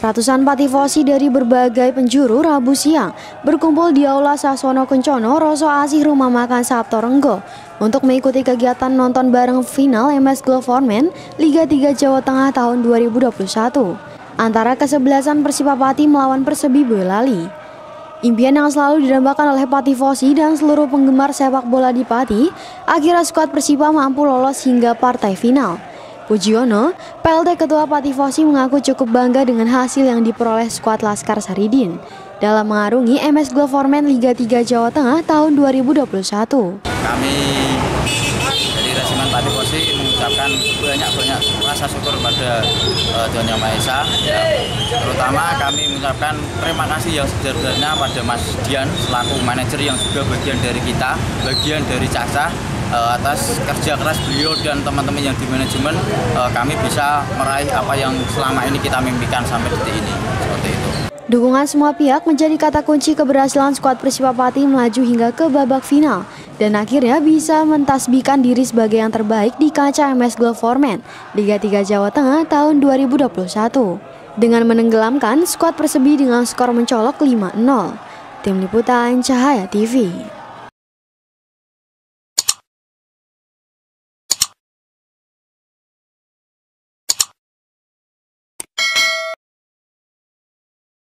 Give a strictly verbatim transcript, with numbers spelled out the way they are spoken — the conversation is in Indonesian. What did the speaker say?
Ratusan patifosi dari berbagai penjuru Rabu siang berkumpul di Aula Saswono Kencono, Roso Asih Rumah Makan Sabto Renggo untuk mengikuti kegiatan nonton bareng final M S Glow Formen Liga tiga Jawa Tengah tahun dua ribu dua puluh satu antara kesebelasan Persipapati melawan Persebi Boyolali. Impian yang selalu didambakan oleh patifosi dan seluruh penggemar sepak bola di Pati, akhirnya skuad Persipa mampu lolos hingga partai final. Pujiono, P L T Ketua Patifosi, mengaku cukup bangga dengan hasil yang diperoleh skuad Laskar Saridin dalam mengarungi M S Glow Formen Liga tiga Jawa Tengah tahun dua ribu dua puluh satu. Kami dari Resimen Patifosi mengucapkan banyak-banyak rasa syukur pada uh, Tuhan Yang Maha Esa. Ya, terutama kami mengucapkan terima kasih yang sebesar-besarnya pada Mas Dian selaku manajer yang juga bagian dari kita, bagian dari Caca. Uh, atas kerja keras beliau dan teman-teman yang di manajemen, uh, kami bisa meraih apa yang selama ini kita mimpikan sampai detik ini. Seperti itu. Dukungan semua pihak menjadi kata kunci keberhasilan skuad Persipapati melaju hingga ke babak final dan akhirnya bisa mentasbihkan diri sebagai yang terbaik di kancah M S Glow Formen Liga tiga Jawa Tengah tahun dua ribu dua puluh satu dengan menenggelamkan skuad Persebi dengan skor mencolok lima nol. Tim Liputan Cahaya T V.